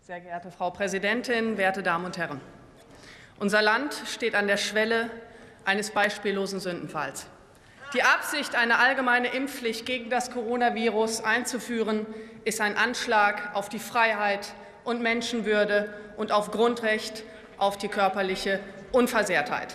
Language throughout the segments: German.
Sehr geehrte Frau Präsidentin, werte Damen und Herren! Unser Land steht an der Schwelle eines beispiellosen Sündenfalls. Die Absicht, eine allgemeine Impfpflicht gegen das Coronavirus einzuführen, ist ein Anschlag auf die Freiheit und Menschenwürde und auf Grundrecht auf die körperliche Unversehrtheit.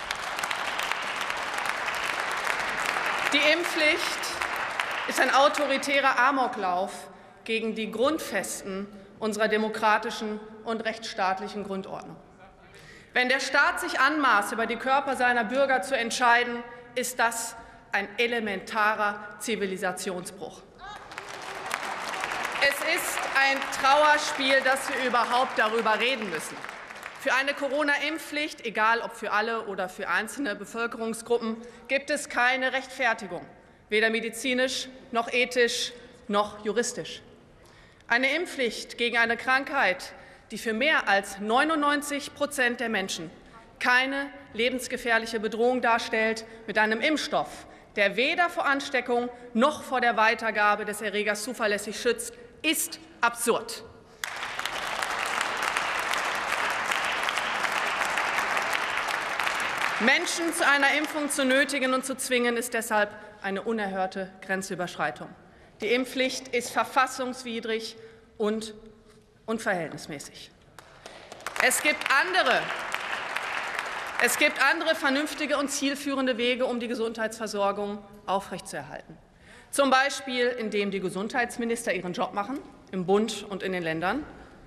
Die Impfpflicht ist ein autoritärer Amoklauf gegen die Grundfesten unserer demokratischen und rechtsstaatlichen Grundordnung. Wenn der Staat sich anmaßt, über die Körper seiner Bürger zu entscheiden, ist das ein elementarer Zivilisationsbruch. Es ist ein Trauerspiel, dass wir überhaupt darüber reden müssen. Für eine Corona-Impfpflicht, egal ob für alle oder für einzelne Bevölkerungsgruppen, gibt es keine Rechtfertigung, weder medizinisch noch ethisch noch juristisch. Eine Impfpflicht gegen eine Krankheit, die für mehr als 99% der Menschen keine lebensgefährliche Bedrohung darstellt, mit einem Impfstoff, der weder vor Ansteckung noch vor der Weitergabe des Erregers zuverlässig schützt, ist absurd. Menschen zu einer Impfung zu nötigen und zu zwingen, ist deshalb eine unerhörte Grenzüberschreitung. Die Impfpflicht ist verfassungswidrig und unverhältnismäßig. Es gibt andere vernünftige und zielführende Wege, um die Gesundheitsversorgung aufrechtzuerhalten. Zum Beispiel, indem die Gesundheitsminister ihren Job machen, im Bund und in den Ländern,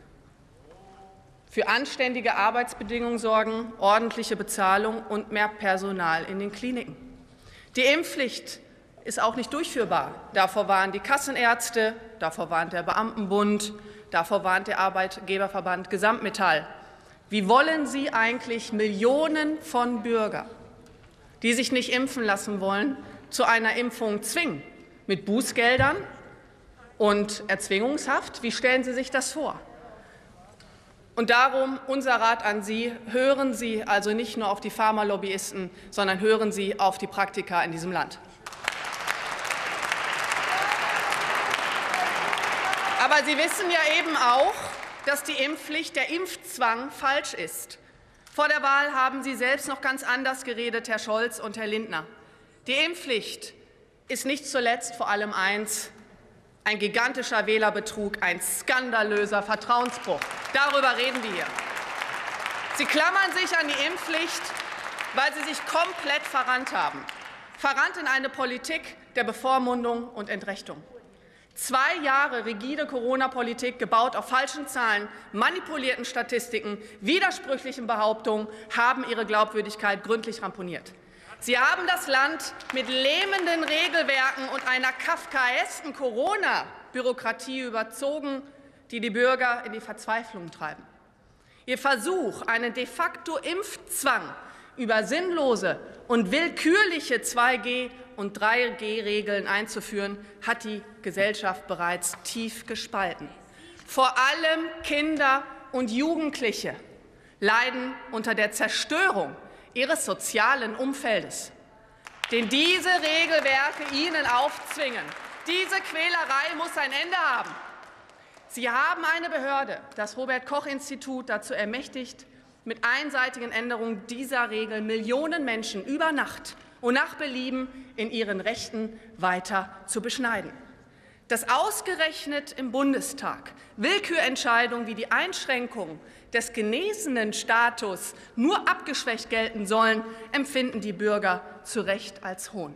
für anständige Arbeitsbedingungen sorgen, ordentliche Bezahlung und mehr Personal in den Kliniken. Die Impfpflicht ist auch nicht durchführbar. Davor warnen die Kassenärzte, davor warnt der Beamtenbund, davor warnt der Arbeitgeberverband Gesamtmetall. Wie wollen Sie eigentlich Millionen von Bürgern, die sich nicht impfen lassen wollen, zu einer Impfung zwingen? Mit Bußgeldern und Erzwingungshaft? Wie stellen Sie sich das vor? Und darum unser Rat an Sie: Hören Sie also nicht nur auf die Pharmalobbyisten, sondern hören Sie auf die Praktiker in diesem Land. Aber Sie wissen ja eben auch, dass die Impfpflicht, der Impfzwang falsch ist. Vor der Wahl haben Sie selbst noch ganz anders geredet, Herr Scholz und Herr Lindner. Die Impfpflicht ist nicht zuletzt vor allem eins: ein gigantischer Wählerbetrug, ein skandalöser Vertrauensbruch. Darüber reden wir hier. Sie klammern sich an die Impfpflicht, weil Sie sich komplett verrannt haben. Verrannt in eine Politik der Bevormundung und Entrechtung. 2 Jahre rigide Corona-Politik, gebaut auf falschen Zahlen, manipulierten Statistiken, widersprüchlichen Behauptungen, haben ihre Glaubwürdigkeit gründlich ramponiert. Sie haben das Land mit lähmenden Regelwerken und einer kafkaesken Corona-Bürokratie überzogen, die die Bürger in die Verzweiflung treiben. Ihr Versuch, einen de facto Impfzwang über sinnlose und willkürliche 2G- und 3G-Regeln einzuführen, hat die Gesellschaft bereits tief gespalten. Vor allem Kinder und Jugendliche leiden unter der Zerstörung ihres sozialen Umfeldes, den diese Regelwerke ihnen aufzwingen. Diese Quälerei muss ein Ende haben. Sie haben eine Behörde, das Robert-Koch-Institut, dazu ermächtigt, mit einseitigen Änderungen dieser Regel Millionen Menschen über Nacht und nach Belieben in ihren Rechten weiter zu beschneiden. Dass ausgerechnet im Bundestag Willkürentscheidungen wie die Einschränkung des genesenen Status nur abgeschwächt gelten sollen, empfinden die Bürger zu Recht als Hohn.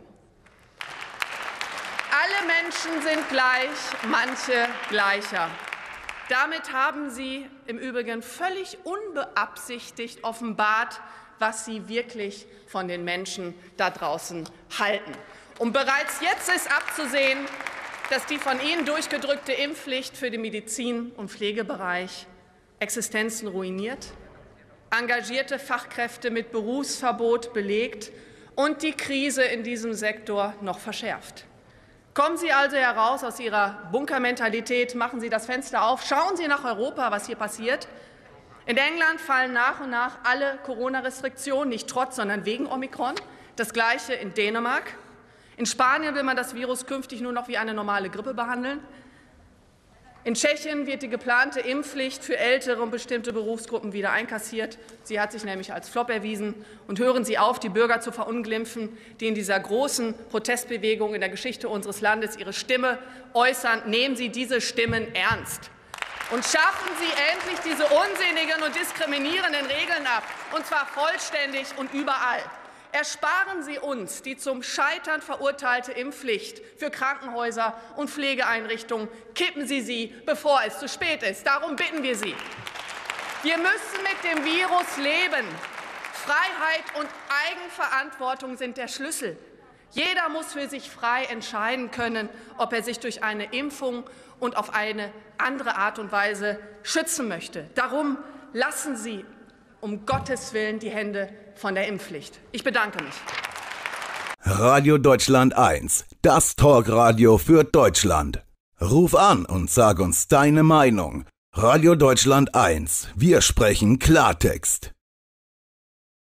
Alle Menschen sind gleich, manche gleicher. Damit haben Sie im Übrigen völlig unbeabsichtigt offenbart, was Sie wirklich von den Menschen da draußen halten. Und bereits jetzt ist abzusehen, dass die von Ihnen durchgedrückte Impfpflicht für den Medizin- und Pflegebereich Existenzen ruiniert, engagierte Fachkräfte mit Berufsverbot belegt und die Krise in diesem Sektor noch verschärft. Kommen Sie also heraus aus Ihrer Bunkermentalität, machen Sie das Fenster auf, schauen Sie nach Europa, was hier passiert. In England fallen nach und nach alle Corona-Restriktionen, nicht trotz, sondern wegen Omikron. Das Gleiche in Dänemark. In Spanien will man das Virus künftig nur noch wie eine normale Grippe behandeln. In Tschechien wird die geplante Impfpflicht für ältere und bestimmte Berufsgruppen wieder einkassiert. Sie hat sich nämlich als Flop erwiesen. Und hören Sie auf, die Bürger zu verunglimpfen, die in dieser großen Protestbewegung in der Geschichte unseres Landes ihre Stimme äußern. Nehmen Sie diese Stimmen ernst. Und schaffen Sie endlich diese unsinnigen und diskriminierenden Regeln ab, und zwar vollständig und überall. Ersparen Sie uns die zum Scheitern verurteilte Impfpflicht für Krankenhäuser und Pflegeeinrichtungen. Kippen Sie sie, bevor es zu spät ist. Darum bitten wir Sie. Wir müssen mit dem Virus leben. Freiheit und Eigenverantwortung sind der Schlüssel. Jeder muss für sich frei entscheiden können, ob er sich durch eine Impfung und auf eine andere Art und Weise schützen möchte. Darum lassen Sie um Gottes Willen die Hände von der Impfpflicht. Ich bedanke mich. Radio Deutschland 1, das Talkradio für Deutschland. Ruf an und sag uns deine Meinung. Radio Deutschland 1, wir sprechen Klartext.